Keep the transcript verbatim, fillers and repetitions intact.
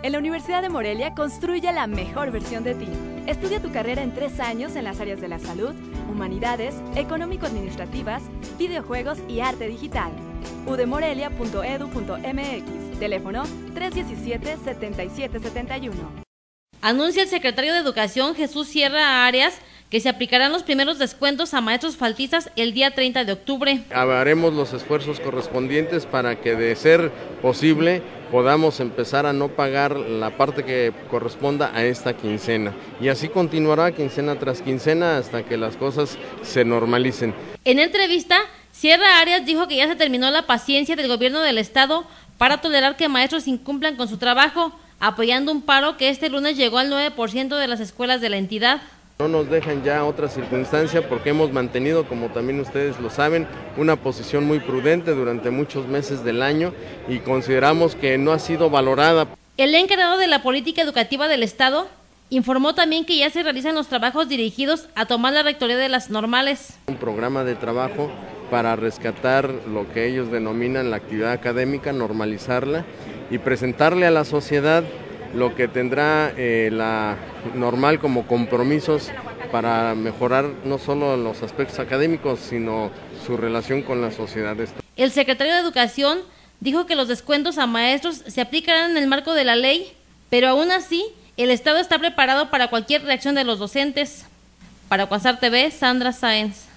En la Universidad de Morelia construye la mejor versión de ti. Estudia tu carrera en tres años en las áreas de la salud, humanidades, económico-administrativas, videojuegos y arte digital. u d morelia punto e d u punto m x, teléfono tres uno siete, siete siete siete uno. Anuncia el secretario de Educación, Jesús Sierra Arias, que se aplicarán los primeros descuentos a maestros faltistas el día treinta de octubre. Haremos los esfuerzos correspondientes para que, de ser posible, podamos empezar a no pagar la parte que corresponda a esta quincena. Y así continuará quincena tras quincena hasta que las cosas se normalicen. En entrevista, Sierra Arias dijo que ya se terminó la paciencia del gobierno del estado para tolerar que maestros incumplan con su trabajo, apoyando un paro que este lunes llegó al nueve por ciento de las escuelas de la entidad. No nos dejan ya otra circunstancia porque hemos mantenido, como también ustedes lo saben, una posición muy prudente durante muchos meses del año y consideramos que no ha sido valorada. El encargado de la política educativa del estado informó también que ya se realizan los trabajos dirigidos a tomar la rectoría de las normales. Un programa de trabajo para rescatar lo que ellos denominan la actividad académica, normalizarla y presentarle a la sociedad lo que tendrá eh, la normal como compromisos para mejorar no solo los aspectos académicos, sino su relación con la sociedad. El secretario de Educación dijo que los descuentos a maestros se aplicarán en el marco de la ley, pero aún así el Estado está preparado para cualquier reacción de los docentes. Para Cuasar T V, Sandra Sáenz.